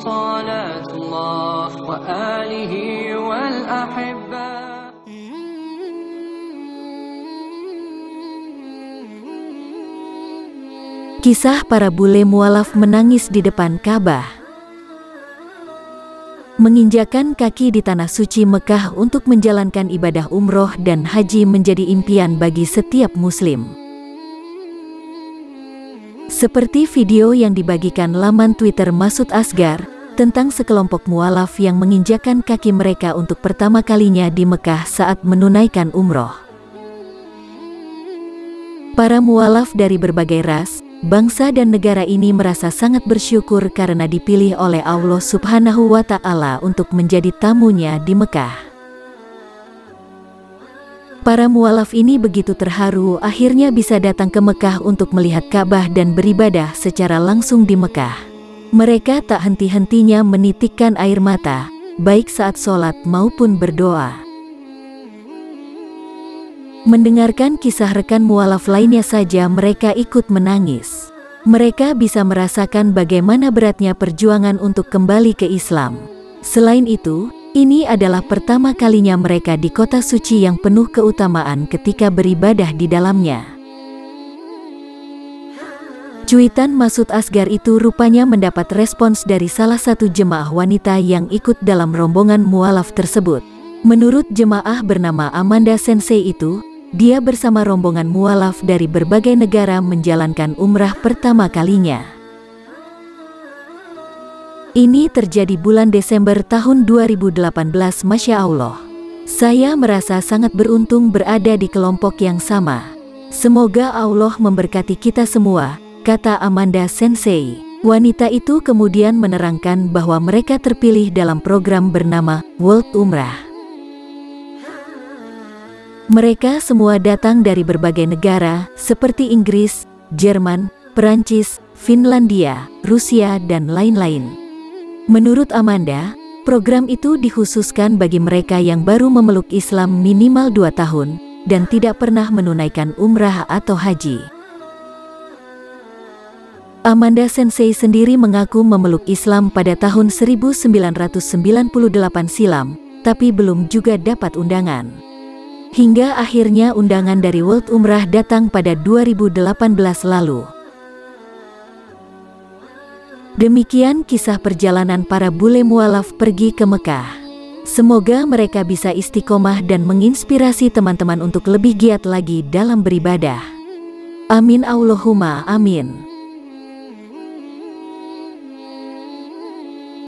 صلاة الله وآله والأحبة. Kisah para bule mualaf menangis di depan Ka'bah. Menginjakan kaki di tanah suci Mekah untuk menjalankan ibadah umroh dan haji menjadi impian bagi setiap muslim. Seperti video yang dibagikan laman Twitter Masud Asgar tentang sekelompok mualaf yang menginjakan kaki mereka untuk pertama kalinya di Mekah saat menunaikan umroh. Para mualaf dari berbagai ras, bangsa dan negara ini merasa sangat bersyukur karena dipilih oleh Allah Subhanahu wa Ta'ala untuk menjadi tamunya di Mekah. Para mualaf ini begitu terharu akhirnya bisa datang ke Mekah untuk melihat Ka'bah dan beribadah secara langsung di Mekah. Mereka tak henti-hentinya menitikkan air mata, baik saat sholat maupun berdoa. Mendengarkan kisah rekan mualaf lainnya saja mereka ikut menangis. Mereka bisa merasakan bagaimana beratnya perjuangan untuk kembali ke Islam. Selain itu, ini adalah pertama kalinya mereka di kota suci yang penuh keutamaan ketika beribadah di dalamnya. Cuitan Masud Asgar itu rupanya mendapat respons dari salah satu jemaah wanita yang ikut dalam rombongan mualaf tersebut. Menurut jemaah bernama Amanda Sensei itu, dia bersama rombongan mualaf dari berbagai negara menjalankan umrah pertama kalinya. Ini terjadi bulan Desember tahun 2018. Masya Allah. Saya merasa sangat beruntung berada di kelompok yang sama. Semoga Allah memberkati kita semua, kata Amanda Sensei. Wanita itu kemudian menerangkan bahwa mereka terpilih dalam program bernama World Umrah. Mereka semua datang dari berbagai negara, seperti Inggris, Jerman, Perancis, Finlandia, Rusia, dan lain-lain. Menurut Amanda, program itu dikhususkan bagi mereka yang baru memeluk Islam minimal 2 tahun, dan tidak pernah menunaikan umrah atau haji. Amanda Sensei sendiri mengaku memeluk Islam pada tahun 1998 silam, tapi belum juga dapat undangan. Hingga akhirnya undangan dari World Umrah datang pada 2018 lalu. Demikian kisah perjalanan para bule mualaf pergi ke Mekah. Semoga mereka bisa istiqomah dan menginspirasi teman-teman untuk lebih giat lagi dalam beribadah. Amin Allahumma amin.